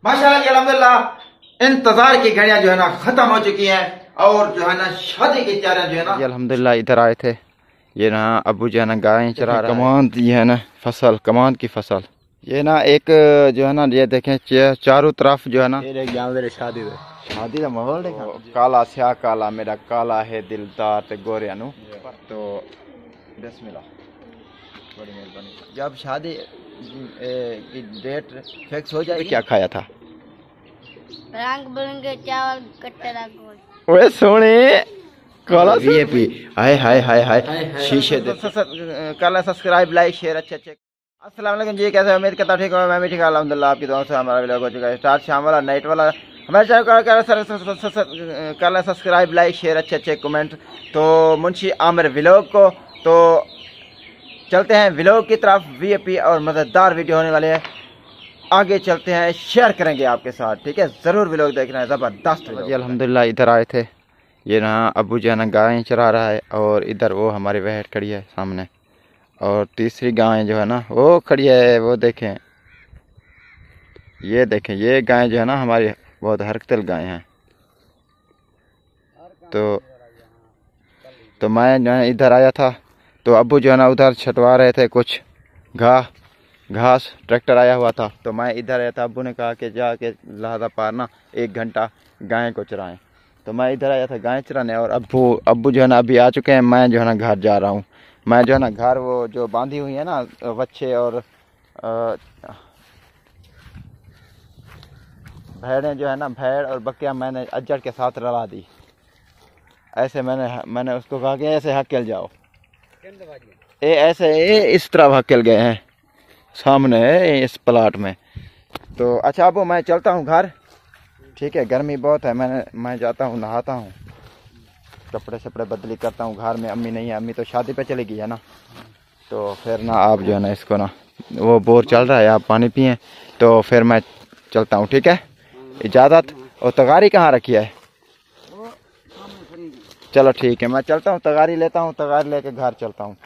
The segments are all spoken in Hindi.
माशाल्लाह कि अल्हम्दुलिल्लाह इंतजार की घड़ियां जो है ना खत्म हो चुकी हैं और जो है ना शादी की तैयारियां जो है ना अल्हम्दुलिल्लाह इधर आए थे। ये ना अबू जो है ना गाय चरा रहा है। कमांद ये है ना फसल, कमांद की फसल। ये ना एक जो है ना ये देखें चारों तरफ जो है ना शादी का माहौल देखा। काला स्या काला मेरा काला है दिलदार ते गोरे अनु। तो बिस्मिल्लाह, बड़ी मेहरबानी। जब शादी की डेट फिक्स हो जाए क्या खाया था? रंग बिरंगे चावल कट्टे रंग। ओए सोने काला वीआईपी। हाय हाय हाय हाय शीशे दे। कर ले सब्सक्राइब, लाइक, शेयर। अच्छे अस्सलाम वालेकुम जी, कैसे उम्मीद करता हूं ठीक हो। मैं भी ठीक हूं अल्हम्दुलिल्लाह। आपकी दुआ से हमारा व्लॉग हो चुका है स्टार्ट। शाम वाला नाइट वाला हमारे चैनल को कर ले सब्सक्राइब, लाइक, शेयर, अच्छे कमेंट। तो मुंशी आमिर व्लॉग को तो चलते हैं व्लॉग की तरफ। वीआईपी और मजेदार वीडियो होने वाले हैं, आगे चलते हैं, शेयर करेंगे आपके साथ, ठीक है। जरूर व्लॉग देखना है, जबरदस्त। अल्हम्दुलिल्लाह इधर आए थे। ये ना अबू जो है ना गाय चरा रहा है और इधर वो हमारी बहन खड़ी है सामने, और तीसरी गाय जो है ना वो खड़ी है। वो देखें, ये देखें, ये गाय जो है ना हमारी बहुत हरकतल गाय हैं। तो मैं जो है इधर आया था, तो अबू जो है ना उधर छटवा रहे थे कुछ घास, ट्रैक्टर आया हुआ था। तो मैं इधर आया था, अबू ने कहा कि जाके लहादा पार ना 1 घंटा गाय को चराएं। तो मैं इधर आया था गाय चराने, और अबू जो है ना अभी आ चुके हैं। मैं जो है ना घर जा रहा हूँ। मैं जो है ना घर वो जो बांधी हुई है ना बच्चे और भेड़ें जो है ना, भेड़ और बकरियां मैंने अजड़ के साथ रला दी। ऐसे मैंने उसको कहा कि ऐसे हकेल जाओ, ऐसे इस तरह हकेल गए हैं सामने है इस प्लाट में। तो अच्छा अबू मैं चलता हूँ घर, ठीक है। गर्मी बहुत है, मैं जाता हूँ, नहाता हूँ, कपड़े शपड़े बदली करता हूँ। घर में अम्मी नहीं है, अम्मी तो शादी पे चली गई है ना। तो फिर ना आप जो है ना इसको ना वो बोर चल रहा है, आप पानी पिए। तो फिर मैं चलता हूँ, ठीक है। इजाज़त। और तगारी कहाँ रखी है? चलो ठीक है, मैं चलता हूँ, तगारी लेता हूँ, तगारी लेके घर चलता हूँ।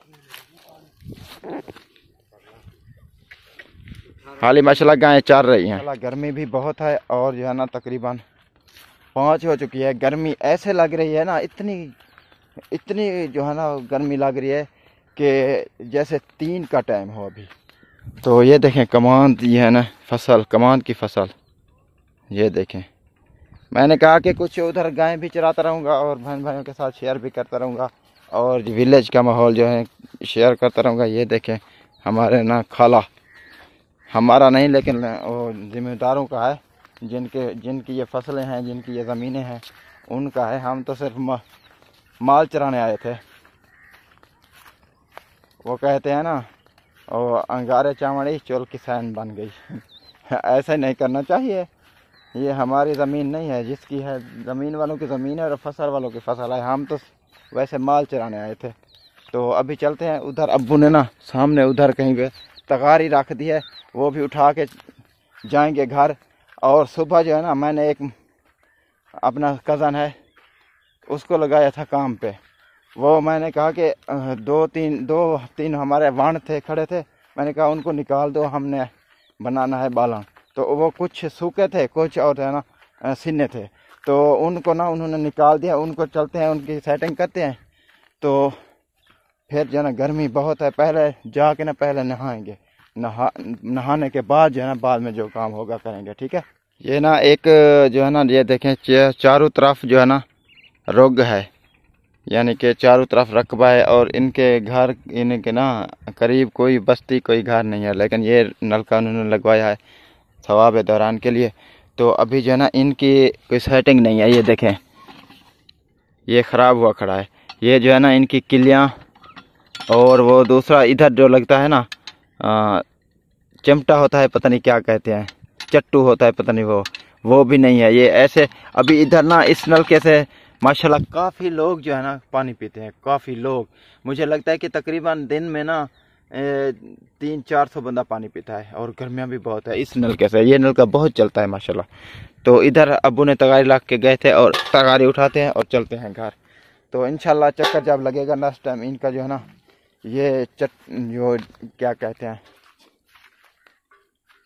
हाली माशाल्लाह गायें चर रही हैं। गर्मी भी बहुत है और जो है ना तकरीबन 5 हो चुकी है। गर्मी ऐसे लग रही है ना, इतनी जो है ना गर्मी लग रही है कि जैसे 3 का टाइम हो अभी। तो ये देखें कमांद, ये है ना फसल, कमांद की फसल। ये देखें, मैंने कहा कि कुछ उधर गायें भी चराता रहूँगा और बहन भाइयों के साथ शेयर भी करता रहूँगा और विलेज का माहौल जो है शेयर करता रहूँगा। ये देखें हमारे ना खाला, हमारा नहीं लेकिन वो ज़िम्मेदारों का है, जिनकी ये फसलें हैं, जिनकी ये ज़मीनें हैं, उनका है। हम तो सिर्फ माल चराने आए थे। वो कहते हैं ना, वो अंगारे चावड़ी चोल किसान बन गई। ऐसा नहीं करना चाहिए। ये हमारी ज़मीन नहीं है, जिसकी है ज़मीन वालों की ज़मीन है और फसल वालों की फसल है। हम तो वैसे माल चराने आए थे। तो अभी चलते हैं उधर। अब्बू ने ना सामने उधर कहीं पे तगारी रख दी है, वो भी उठा के जाएंगे घर। और सुबह जो है ना मैंने एक अपना कज़न है उसको लगाया था काम पे। वो मैंने कहा कि 2-3 हमारे वाण थे खड़े थे, मैंने कहा उनको निकाल दो, हमने बनाना है बालन। तो वो कुछ सूखे थे, कुछ और है ना सिन्ने थे। तो उनको ना उन्होंने निकाल दिया। उनको चलते हैं, उनकी सेटिंग करते हैं। तो फिर जो है ना गर्मी बहुत है, पहले जाके ना पहले नहाएंगे, नहाने के बाद जो है ना बाद में जो काम होगा करेंगे, ठीक है। ये ना एक जो है ना ये देखें चारों तरफ जो है ना रुग है, यानी कि चारों तरफ रकबा है। और इनके घर, इनके ना करीब कोई बस्ती कोई घर नहीं है, लेकिन ये नलका उन्होंने लगवाया है सवाब दौरान के लिए। तो अभी जो है ना इनकी कोई सेटिंग नहीं है। ये देखें ये ख़राब हुआ खड़ा है। ये जो है ना इनकी किलियाँ, और वो दूसरा इधर जो लगता है ना चिमटा होता है, पता नहीं क्या कहते हैं, चट्टू होता है, पता नहीं वो भी नहीं है। ये ऐसे अभी इधर ना इस नलके से माशाल्लाह काफ़ी लोग जो है ना पानी पीते हैं, काफ़ी लोग। मुझे लगता है कि तकरीबन दिन में ना 300-400 बंदा पानी पीता है। और गर्मियाँ भी बहुत है इस नलके से, ये नलका बहुत चलता है माशाल्लाह। तो इधर अब्बू ने तगारी ला के गए थे और तगारी उठाते हैं और चलते हैं घर। तो इंशाल्लाह चक्कर जब लगेगा नेक्स्ट टाइम इनका जो है ना ये जो क्या कहते हैं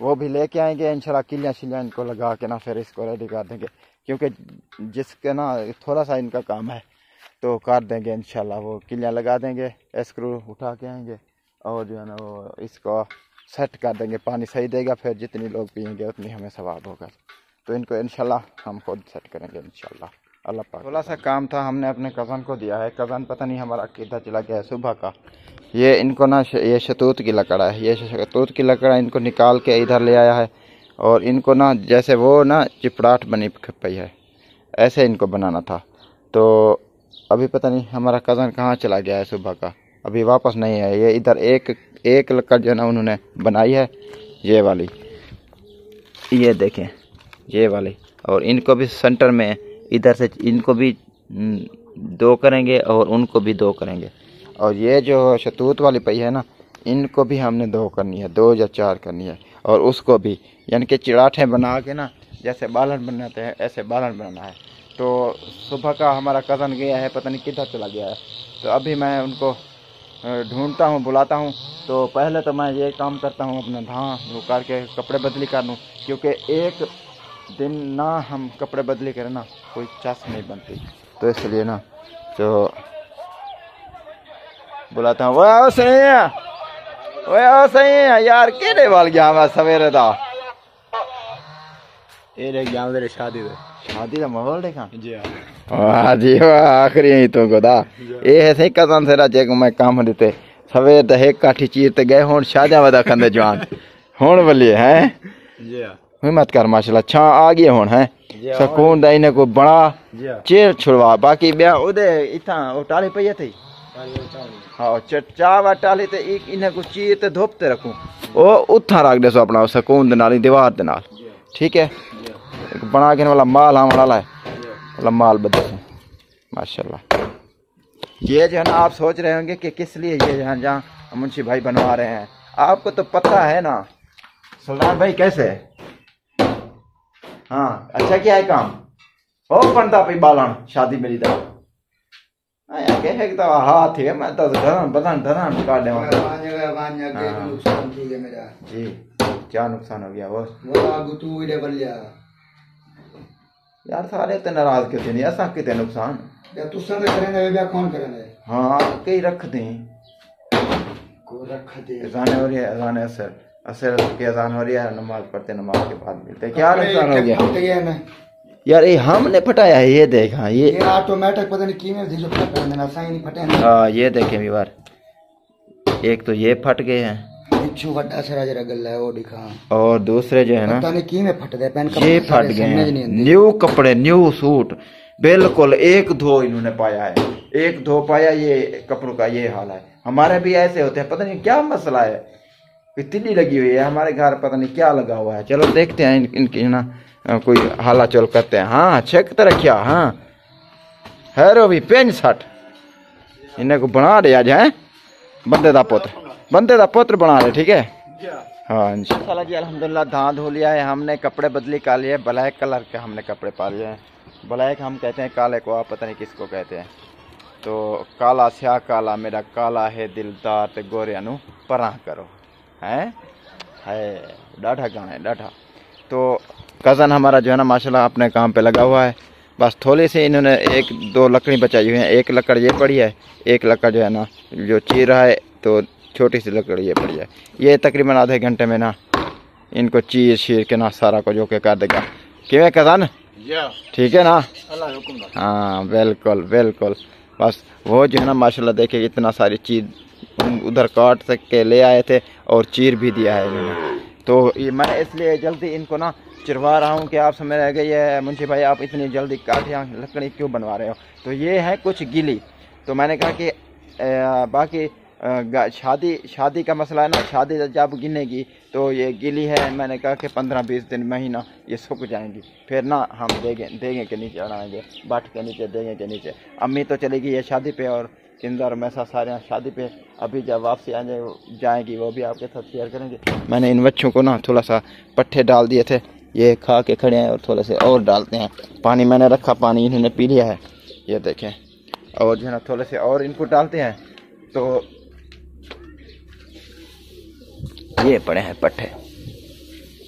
वो भी लेके आएंगे इंशाल्लाह। किलियाँ शिलियाँ इनको लगा के ना फिर इसको रेडी कर देंगे, क्योंकि जिसके ना थोड़ा सा इनका काम है तो कर देंगे इंशाल्लाह। वो किलियाँ लगा देंगे, स्क्रू उठा के आएंगे और जो है ना वो इसको सेट कर देंगे। पानी सही देगा, फिर जितनी लोग पियेंगे उतनी हमें सवाब होगा। तो इनको इंशाल्लाह हम खुद सेट करेंगे इंशाल्लाह, अल्लाह पाक। थोड़ा सा काम था, हमने अपने कज़न को दिया है। कज़न पता नहीं हमारा किधर चला गया है सुबह का। ये इनको ना ये शतूत की लकड़ है, ये शतूत की लकड़ इनको निकाल के इधर ले आया है। और इनको ना जैसे वो ना चिपड़ाहट बनी पई है, ऐसे इनको बनाना था। तो अभी पता नहीं हमारा कज़न कहाँ चला गया है सुबह का, अभी वापस नहीं है। ये इधर एक लकड़ जो है ना उन्होंने बनाई है, ये वाली, ये देखें ये वाली। और इनको भी सेंटर में इधर से इनको भी 2 करेंगे और उनको भी 2 करेंगे। और ये जो शतूत वाली पई है ना, इनको भी हमने 2 करनी है, 2 या 4 करनी है। और उसको भी यानी कि चिड़ाठें बना के ना जैसे बालन बनाते हैं ऐसे बालन बनाना है। तो सुबह का हमारा कज़न गया है, पता नहीं किधर चला गया है। तो अभी मैं उनको ढूंढता हूँ, बुलाता हूँ। तो पहले तो मैं ये काम करता हूँ अपना धाँ धो करके कपड़े बदली कर लूँ, क्योंकि एक दिन ना हम कपड़े बदली करें ना कोई चस नहीं बनती। तो इसलिए ना तो बुलाता हूँ। वो सही है, वो सही है यार, केड़े वाल गया मैं सवेरे दा ये देख गया मेरे शादी का माहौल देखा जी। वाह जी वाह, आखिरी ही तो गोदा ये है सही कज़न से राजे को मैं काम देते सवेर द एक काठी चीर ते गए हुन शाजा वदा खंदे जवान हुन बलिए हैं जी। हिम्मत कर माशाल्लाह, छा आ गए हुन है सुकून दा इने को बड़ा चेर छुड़वा। बाकी ब्या ओदे इथा ओ टाली पई थी हाँ चावा टाली ते इन्हें को चीर ते धोपते रखूं ओ उथा रख दे सो अपना सुकून दे नाल दीवार दे नाल। ठीक है, एक बना के वाला माल हम वाला है वाला माल बदल माशाल्लाह। ये जो है ना आप सोच रहे होंगे कि किस लिए ये जहाँ मुंशी भाई बनवा रहे हैं, आपको तो पता है ना सुल्तान भाई कैसे। हाँ अच्छा क्या है काम हो बनता पे बालन शादी मेरी तरफ हाथ है मैं तो बदन काट दे जी। क्या नुकसान हो गया वो यार सारे ते नाराज किते नहीं असा किते नुकसान या तुसा ते करेंगे या कौन करेंगे। हाँ कई रख दे को रख दे अजान हो रही है, अजान असर की अजान हो रही है, नमाज पढ़ते नमाज के बाद मिलते। क्या नुकसान हो गया यार ये हमने फटाया है, ये देख। हाँ ये ऑटोमेटिक पता नहीं किਵੇਂ जो फट रहे हैं साइन फटे हैं। हाँ ये देखें भी बार, एक तो ये फट गए हैं पिछू वड्डा सारा जरा गल्ला है वो दिखा, और दूसरे जो है ना पता नहीं किਵੇਂ फट गए पेन ये फट गए हैं। न्यू कपड़े न्यू सूट बिल्कुल एक धो इन्होंने पाया है, एक धो पाया। ये कपड़ों का ये हाल है, हमारे भी ऐसे होते हैं, पता नहीं क्या मसला है। तिल्ली लगी हुई है हमारे घर, पता नहीं क्या लगा हुआ है। चलो देखते हैं इनकी ना कोई हाला चोल करते हैं। हाँ चेक तो रखिया। हाँ हैरो भी 65 इन्हें को बना रहे आज हैं बंदे दा पुत्र बना रहे। ठीक है हाँ इंशाल्लाह जी अल्हम्दुलिल्लाह धां धो लिया है हमने, कपड़े बदली कर लिए, ब्लैक कलर के हमने कपड़े पा लिए हैं। ब्लैक हम कहते हैं काले को, आप पता नहीं किसको कहते हैं। तो काला स्या काला मेरा काला है दिलदार ते गोरिया नू परा करो है डाढ़ा गाना है डाढ़ा। तो कज़न हमारा जो है ना माशाल्लाह अपने काम पे लगा हुआ है। बस थोड़ी सी इन्होंने 1-2 लकड़ी बचाई हुई हैं। एक लकड़ ये पड़ी है, एक लकड़ जो है ना जो चीर रहा है, तो छोटी सी लकड़ी ये पड़ी है। ये तकरीबन आधे घंटे में ना इनको चीर शीर के ना सारा को जो के कर देगा। किवें कज़न ठीक है ना। हाँ बिल्कुल बिल्कुल। बस वो जो है ना माशाल्लाह देखिए इतना सारी चीज़ उधर काट के ले आए थे और चीर भी दिया है इन्होंने। तो ये मैं इसलिए जल्दी इनको ना चिरवा रहा हूँ कि आप समझ रह गए ये मुंशी भाई आप इतनी जल्दी काठियाँ लकड़ी क्यों बनवा रहे हो। तो ये है कुछ गीली। तो मैंने कहा कि बाकी शादी का मसला है ना, शादी जब गिनेगी तो ये गीली है। मैंने कहा कि 15-20 दिन महीना ये सूख जाएंगी, फिर ना हम देंगे के नीचे चढ़ाएंगे, बाट के नीचे देंगे के नीचे। अम्मी तो चलेगी ये शादी पे और इंदर मैसा सारे शादी पे। अभी जब वापसी आ जाएगी वो भी आपके साथ शेयर करेंगे। मैंने इन बच्चों को ना थोड़ा सा पट्ठे डाल दिए थे, ये खा के खड़े हैं और थोड़े से और डालते हैं। पानी मैंने रखा, पानी इन्होंने पी लिया है, ये देखें। और जो है ना थोड़े से और इनको डालते हैं। तो ये पड़े हैं पट्ठे,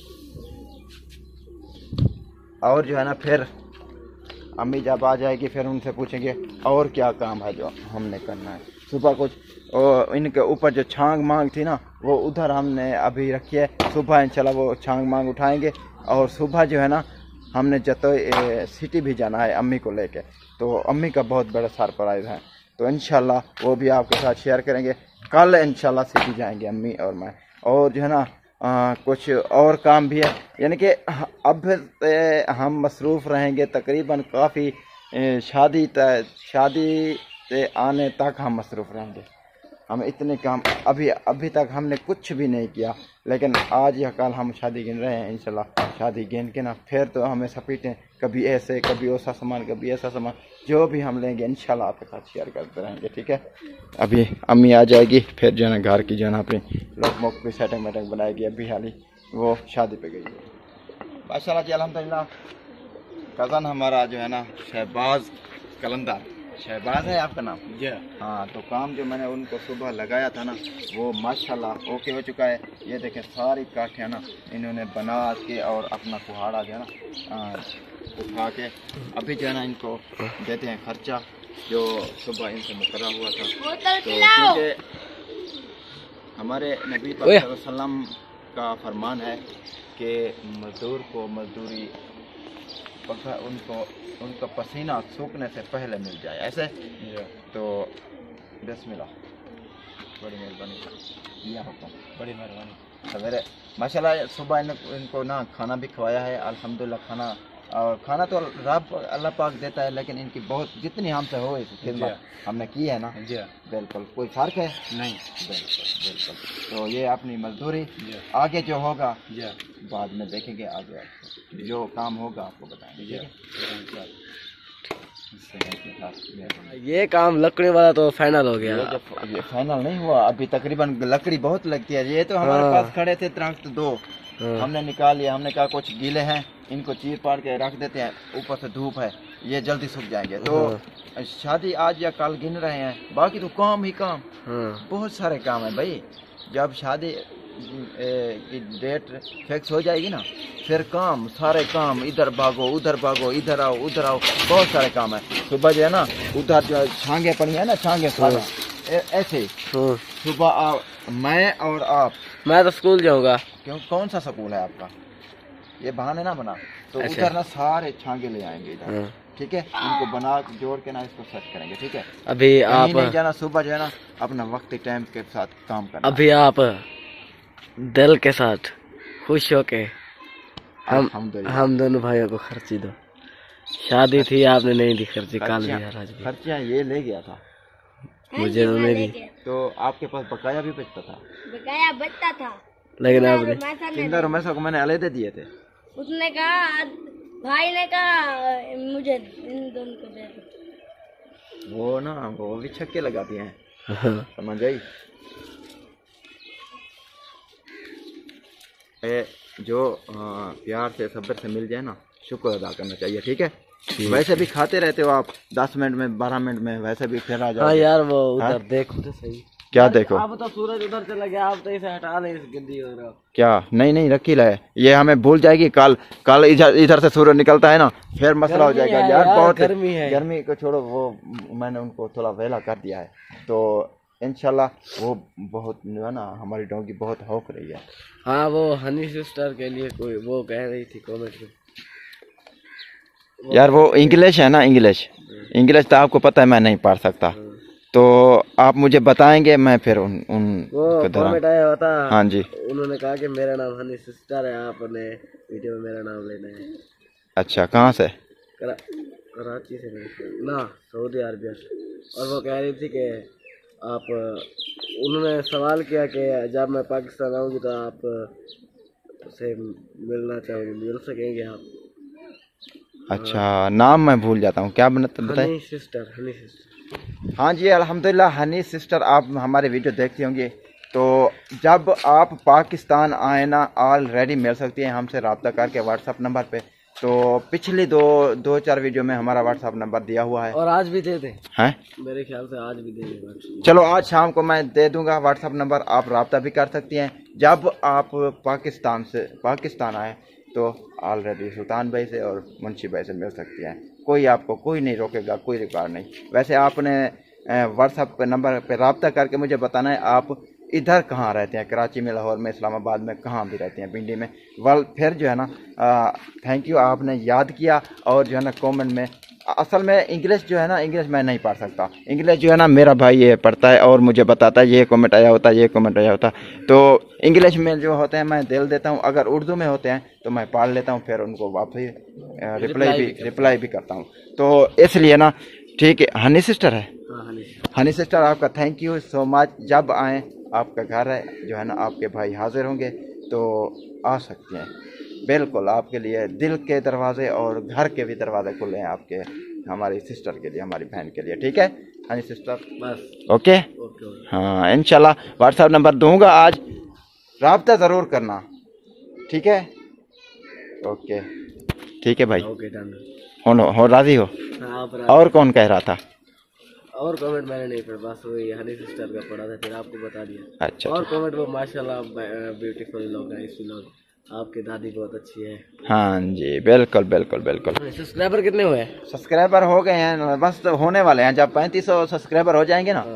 और जो है ना फिर अम्मी जब आ जाएगी फिर उनसे पूछेंगे और क्या काम है जो हमने करना है। सुबह कुछ और इनके ऊपर जो छांग मांग थी ना वो उधर हमने अभी रखी है, सुबह इंशाल्लाह वो छांग मांग उठाएंगे। और सुबह जो है ना हमने जतोई सिटी भी जाना है अम्मी को लेके, तो अम्मी का बहुत बड़ा सरप्राइज़ है, तो इंशाल्लाह वो भी आपके साथ शेयर करेंगे। कल इंशाल्लाह सिटी जाएंगे अम्मी और मैं। और जो है ना कुछ और काम भी है, यानी कि अब हम मसरूफ़ रहेंगे तकरीबन काफ़ी शादी से आने तक हम मसरूफ़ रहेंगे। हम इतने काम अभी तक हमने कुछ भी नहीं किया, लेकिन आज या कल हम शादी गिन रहे हैं। इंशाल्लाह शादी गिन के ना फिर तो हमें सपीटें, कभी ऐसे कभी ऐसा सामान कभी ऐसा सामान, जो भी हम लेंगे इंशाल्लाह आपके साथ शेयर करते रहेंगे, ठीक है। अभी अम्मी आ जाएगी फिर जो है ना घर की जो है ना अपनी लोग मोक की सेटिंग वेटिंग बनाएगी। अभी हाल ही वो शादी पे गई है माशाल्लाह जी अल्हम्दुलिल्लाह। कज़न हमारा जो है ना शहबाज कलंदर, शहबाज है आपका नाम जी? हाँ, तो काम जो मैंने उनको सुबह लगाया था ना वो माशाल्लाह ओके हो चुका है। ये देखें सारी काठियाँ ना इन्होंने बना के और अपना कुहाड़ा जो है ना उठा के अभी जो है ना इनको देते हैं खर्चा जो सुबह इनसे मुकर्रर हुआ था। तो क्योंकि हमारे नबी पाक सल्लल्लाहु अलैहि वसल्लम का फरमान है कि मजदूर को मजदूरी उनका पसीना सूखने से पहले मिल जाए, ऐसे। तो बिस्मिल्लाह, बड़ी मेहरबानी, यह हुक्म, बड़ी मेहरबानी। सवेरे माशाल्लाह सुबह इनको ना खाना भी खवाया है अल्हम्दुलिल्लाह। खाना तो रब अल्लाह पाक देता है, लेकिन इनकी बहुत जितनी हमसे हो खिदमत हमने की है ना बिल्कुल कोई फर्क है नहीं, बिल्कुल। तो ये अपनी मजदूरी आगे जो होगा बाद में देखेंगे, आगे जो काम होगा आपको बताएंगे। ये काम लकड़ी वाला तो फाइनल हो गया। ये फाइनल नहीं हुआ अभी, तकरीबन लकड़ी बहुत लगती है। ये तो हमारे पास खड़े थे दरख्त दो, हमने निकाल लिया। हमने कहा कुछ गीले हैं इनको चीर पाड़ के रख देते हैं, ऊपर से धूप है ये जल्दी सूख जाएंगे। तो शादी आज या कल गिन रहे हैं, बाकी तो काम ही काम, बहुत सारे काम है भाई। जब शादी की डेट फिक्स हो जाएगी ना फिर काम सारे काम, इधर भागो उधर भागो, इधर आओ उधर आओ, बहुत सारे काम है। सुबह जो है ना उधर जो छांगे पड़ी है ना, छांगे ऐसे सुबह आओ मैं और आप। मैं तो स्कूल जाऊंगा। क्यों, कौन सा स्कूल है आपका? ये बहाने ना बना, तो उधर ना सारे छांगे ले आएंगे इधर, ठीक है। इनको बना जोड़ के ना इसको सेट करेंगे, ठीक है। अभी आप नहीं जाना, सुबह जो है ना अपना वक्त टाइम के साथ काम करना। अभी आप दिल के साथ खुश होके हम दोनों भाइयों को खर्ची दो। शादी थी आपने नहीं दी खर्ची, कल भी खर्चा ये ले गया था मुझे उन्होंने दी। तो आपके पास बकाया भी बचता था? बकाया बचता था, लेकिन आपने किंदा रुमैसा को मैंने अलग दे दिए थे। उसने कहा, भाई ने कहा मुझे इन दोनों को दे दो। वो ना वो भी छक्के लगाती हैं समझ आई। जो प्यार से सब्र से मिल जाए ना शुक्र अदा करना चाहिए, ठीक है। वैसे भी खाते रहते हो आप 10 मिनट में 12 मिनट में, वैसे भी फिर आ जाओ। हाँ यार वो उधर देखो तो सही। क्या देखो? आप तो सूरज उधर चला गया, आप तो इसे हटा ले, इस गंदी हो रहा। क्या नहीं रखी है, ये हमें भूल जाएगी। कल इधर से सूरज निकलता है ना फिर मसला हो जाएगा यार। बहुत गर्मी है। गर्मी को छोड़ो, वो मैंने उनको थोड़ा वेला कर दिया है, तो इंशाल्लाह वो बहुत जो है ना हमारी डॉगी बहुत हौक रही है। हाँ वो हनी सिस्टर के लिए कोई वो कह रही थी कमेंट में यार, वो इंग्लिश है ना, इंग्लिश तो आपको पता है मैं नहीं पढ़ सकता, तो आप मुझे बताएंगे मैं फिर उन कमेंट आया होता। हाँ जी, उन्होंने कहा कि मेरा नाम हनी सिस्टर है, आपने वीडियो में मेरा नाम लेना है। अच्छा, कहाँ से? कराची से ना, सऊदी अरबिया से। और वो कह रही थी कि आप, उन्होंने सवाल किया कि जब मैं पाकिस्तान आऊँगी तो आप से मिलना चाहोगे, मिल सकेंगे आप? अच्छा, नाम मैं भूल जाता हूँ, क्या बताए? Honey sister. हाँ जी अल्हम्दुलिल्लाह, हनी सिस्टर आप हमारे वीडियो देखती होंगी, तो जब आप पाकिस्तान आए ना ऑलरेडी मिल सकती हैं हमसे रब्ता करके व्हाट्सअप नंबर पे। तो पिछली दो चार वीडियो में हमारा व्हाट्सअप नंबर दिया हुआ है, और आज भी दे दें हैं? मेरे ख्याल से आज भी दे दें। चलो आज शाम को मैं दे दूंगा व्हाट्सअप नंबर, आप रब्ता भी कर सकती हैं। जब आप पाकिस्तान आए तो ऑलरेडी सुल्तान भाई से और मुंशी भाई से मिल सकती हैं। कोई आपको कोई नहीं रोकेगा, कोई रिकॉर्ड नहीं। वैसे आपने व्हाट्सएप पे नंबर पे रब्ता करके मुझे बताना है आप इधर कहाँ रहते हैं, कराची में, लाहौर में, इस्लामाबाद में, कहाँ भी रहते हैं, पिंडी में। फिर जो है ना थैंक यू, आपने याद किया। और जो है ना कमेंट में, असल में इंग्लिश जो है ना, इंग्लिश मैं नहीं पढ़ सकता, इंग्लिश जो है ना मेरा भाई ये पढ़ता है और मुझे बताता है ये कमेंट आया होता है, ये कमेंट आया होता है। तो इंग्लिश में जो होते हैं मैं दिल देता हूँ, अगर उर्दू में होते हैं तो मैं पढ़ लेता हूँ, फिर उनको वापस रिप्लाई भी करता हूँ। तो इसलिए ना ठीक है। हनी सिस्टर है, हनी सिस्टर आपका थैंक यू सो मच। जब आएँ, आपका घर है जो है ना, आपके भाई हाजिर होंगे तो आ सकते हैं। बिल्कुल आपके लिए दिल के दरवाजे और घर के भी दरवाजे खुले हैं आपके, हमारी सिस्टर के लिए, हमारी बहन के लिए। ठीक है हनी सिस्टर, बस ओके। हाँ इंशाल्लाह व्हाट्सएप नंबर दूंगा आज, राब्ता ज़रूर करना, ठीक है। ओके ठीक है भाई, ओके डन। हो राजी हो? और कौन कह रहा था? और कमेंट मैंने नहीं पढ़ा, बस वही हनी सिस्टर का पढ़ा था, फिर आपको बता दिया। अच्छा और कमेंट वो माशाल्लाह ब्यूटीफुल लोग हैं, इसी लोग, आपकी दादी बहुत अच्छी है। हाँ जी बिल्कुल बिल्कुल बिल्कुल। सब्सक्राइबर कितने हुए? सब्सक्राइबर हो गए हैं, बस होने वाले हैं। जब 3500 सब्सक्राइबर हो जाएंगे ना,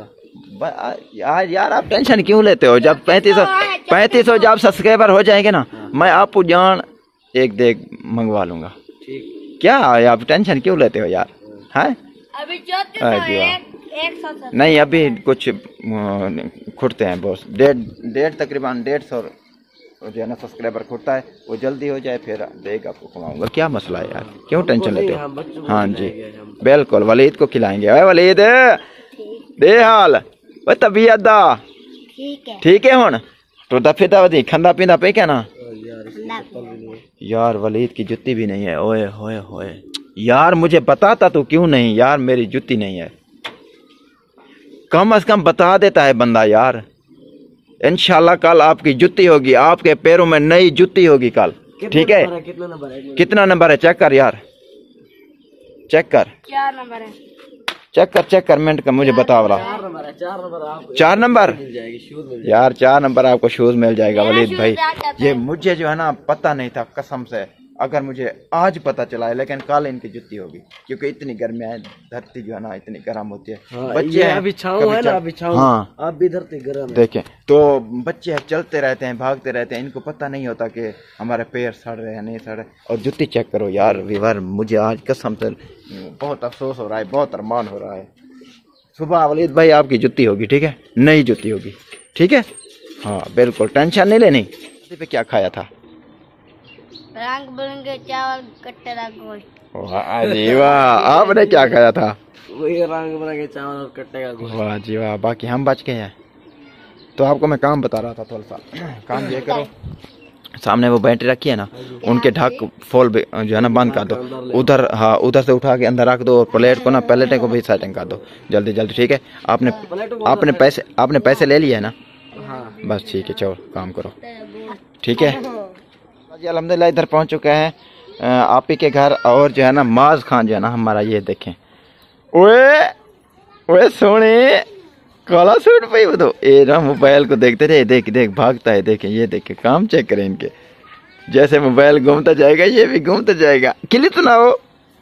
यार आप टेंशन क्यों लेते हो? जब 3500 जब सब्सक्राइबर हो जाएंगे ना, मैं आपको जान एक देख मंगवा लूंगा। ठीक, क्या आप टेंशन क्यों लेते हो यार? हैं अभी 34 नहीं, अभी कुछ खुटते हैं बॉस, डेढ़ तकरीबन 150 जो है ना सब्सक्राइबर खुटता है, वो जल्दी हो जाए फिर देख आपको खिलाऊंगा। क्या मसला है यार, क्यों टेंशन लेते हो? हाँ जी बिल्कुल, वलीद को खिलाएंगे। अरे वलीद दे हाल वो तबीयत दा ठीक है हुन तो दफेदा वधी खंदा पींदा पे क्या ना यार। वलीद की जुत्ती भी नहीं है, ओए होए होए यार, मुझे बताता तो क्यों नहीं यार, मेरी जुत्ती नहीं है, कम से कम बता देता है बंदा यार। इंशाल्लाह कल आपकी जुत्ती होगी, आपके पैरों में नई जुत्ती होगी कल, ठीक है। कितना नंबर है चेक कर यार, चेक कर, 4 नंबर है, चेक कर मिनट का मुझे बता वाला। 4 नंबर यार, 4 नंबर आपको शूज मिल जाएगा वलीद भाई। ये मुझे जो है ना पता नहीं था कसम से, अगर मुझे आज पता चला है, लेकिन कल इनकी जुत्ती होगी, क्योंकि इतनी गर्मी है, धरती जो है ना इतनी गर्म होती है। हाँ, बच्चे अभी छाँव है ना, अभी छाँव, हाँ आप भी धरती गर्म है। देखें तो बच्चे चलते रहते हैं, भागते रहते हैं, इनको पता नहीं होता कि हमारे पैर सड़ रहे हैं नहीं सड़ रहे। और जुत्ती चेक करो यार वीवर, मुझे आज कसम से बहुत अफसोस हो रहा है, बहुत अरमान हो रहा है। सुबह वलीद भाई आपकी जुत्ती होगी, ठीक है, नई जुत्ती होगी, ठीक है। हाँ बिल्कुल टेंशन नहीं लेनी। पे क्या खाया था? रंग बिरंगे चावल, कट्टेरा गोश्त। वाह जी वाह, आपने क्या खाया था? वही रंग बिरंगे चावल और कट्टे का गोश्त। वाह जी वाह, बाकी हम बच गए हैं। तो आपको मैं काम बता रहा था, थोड़ा सा काम ये करो, सामने वो बैटरी रखी है ना, उनके ढक फुल जो है ना बंद कर दो, उधर हाँ उधर से उठा के अंदर रख दो, और प्लेट को ना प्लेटें को भी सेटिंग कर दो जल्दी जल्दी, ठीक है। आपने पैसे ले लिए है ना? हाँ बस ठीक है, चलो काम करो, ठीक है जी। अल्हम्दुलिल्लाह इधर पहुंच चुके हैं आप ही के घर, और जो है ना माज खान जो है ना हमारा, ये देखें, ओए ओए सोने काला सूट पे वो तो ए ना मोबाइल को देखते रहे, देख भागता है, देखें ये देखें, काम चेक करें इनके, जैसे मोबाइल घूमता जाएगा ये भी घूमता जाएगा। खिली सुनाओ,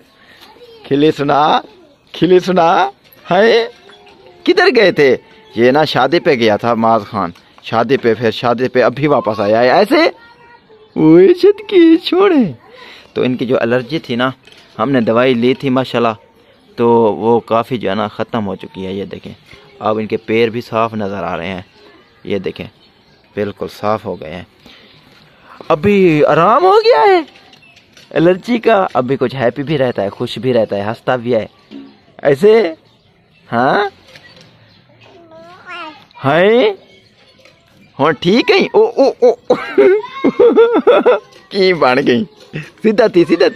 खिली सुना है। किधर गए थे? ये ना शादी पे गया था माज खान, शादी पे, फिर शादी पे अभी वापस आया है ऐसे। ओए की छोड़े, तो इनकी जो एलर्जी थी ना, हमने दवाई ली थी माशाल्लाह, तो वो काफ़ी जो है ना ख़त्म हो चुकी है। ये देखें अब इनके पैर भी साफ़ नज़र आ रहे हैं, ये देखें बिल्कुल साफ़ हो गए हैं, अभी आराम हो गया है एलर्जी का। अभी कुछ हैप्पी भी रहता है, खुश भी रहता है, हंसता भी है ऐसे। हाँ हाय हाँ ठीक है। ओ ओ ओ की बन गई, सीधा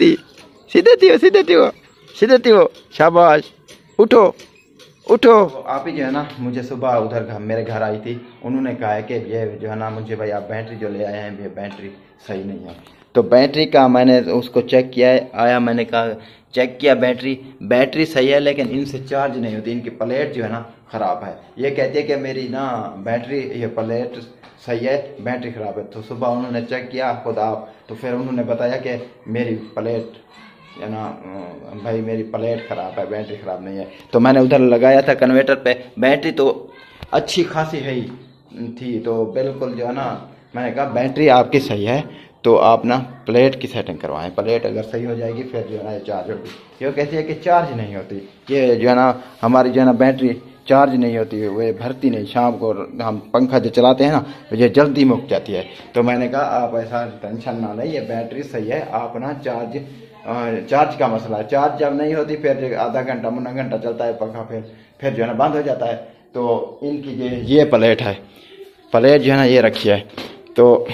थी वो, शाबाश, उठो। आप ही जो है ना मुझे सुबह उधर मेरे घर आई थी, उन्होंने कहा है कि ये जो है ना मुझे भाई आप बैटरी जो ले आए हैं ये बैटरी सही नहीं है। तो बैटरी का मैंने उसको चेक किया है, आया मैंने कहा चेक किया, बैटरी सही है, लेकिन इनसे चार्ज नहीं होती, इनकी प्लेट जो है ना ख़राब है। ये कहती है कि मेरी ना बैटरी ये प्लेट सही है, बैटरी ख़राब है। तो सुबह उन्होंने चेक किया खुद आप, तो फिर उन्होंने बताया कि मेरी प्लेट है ना भाई, मेरी प्लेट ख़राब है, बैटरी ख़राब नहीं है। तो मैंने उधर लगाया था कन्वर्टर पे, बैटरी तो अच्छी खासी है ही थी, तो बिल्कुल जो है ना मैंने कहा बैटरी आपकी सही है तो आप ना प्लेट की सेटिंग करवाएं, प्लेट अगर सही हो जाएगी फिर जो है ना ये चार्ज होगी। ये कहती है कि चार्ज नहीं होती, ये जो है ना हमारी जो है ना बैटरी चार्ज नहीं होती, वो भरती नहीं, शाम को हम पंखा जो चलाते हैं ना ये जल्दी मुक जाती है। तो मैंने कहा आप ऐसा टेंशन ना लें, ये बैटरी सही है, आप ना चार्ज का मसला है, चार्ज जब नहीं होती फिर आधा घंटा मुन्ना घंटा चलता है पंखा, फिर जो है ना बंद हो जाता है। तो इनकी ये प्लेट है, प्लेट जो है ना ये रखी है, तो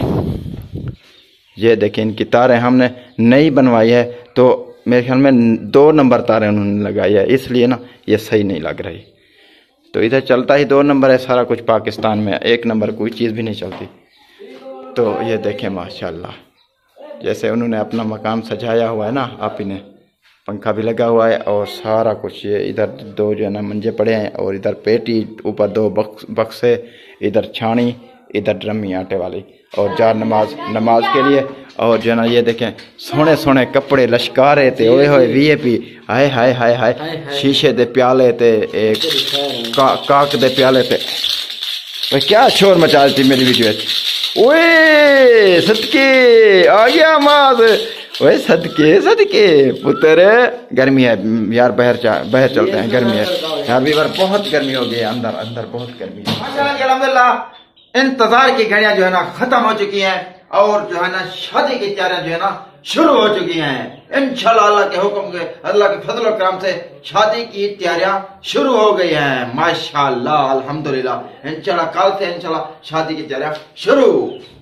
ये देखिए इनकी तारें हमने नई बनवाई है, तो मेरे ख्याल में 2 नंबर तारें उन्होंने लगाई है, इसलिए ना ये सही नहीं लग रही। तो इधर चलता ही 2 नंबर है सारा कुछ पाकिस्तान में, 1 नंबर कोई चीज़ भी नहीं चलती। तो ये देखें माशाल्लाह, जैसे उन्होंने अपना मकाम सजाया हुआ है ना, आप ही ने पंखा भी लगा हुआ है और सारा कुछ। ये इधर 2 जो है ना मंजे पड़े हैं और इधर पेटी, ऊपर 2 बक्से, इधर छानी, इधर ड्रमी आटे वाली, और 4 नमाज के लिए। और जो है ना ये देखें सोने सोने कपड़े लश्कारे थे, ओए होए वीआईपी, हाय हाय हाय हाय, शीशे दे प्याले थे, एक काक दे प्याले थे। भाई क्या शोर मचा रही थी मेरी वीडियो, ओए सदके आ गया माज, ओए सदके पुत्र, गर्मी है यार, बाहर चलते हैं, गर्मी है यार भी, बहुत गर्मी हो गई है, अंदर बहुत गर्मी है। माशाअल्लाह अल्हम्दुलिल्लाह इंतजार की घड़ियां जो है ना खत्म हो चुकी हैं और जो है ना शादी की तैयारियां जो है ना शुरू हो चुकी हैं। इंशाल्लाह अल्लाह के हुक्म के, अल्लाह के फजल और करम से शादी की तैयारियां शुरू हो गई हैं। माशाअल्लाह अल्हम्दुलिल्लाह, इंशाल्लाह कल से इंशाल्लाह शादी की तैयारियां शुरू।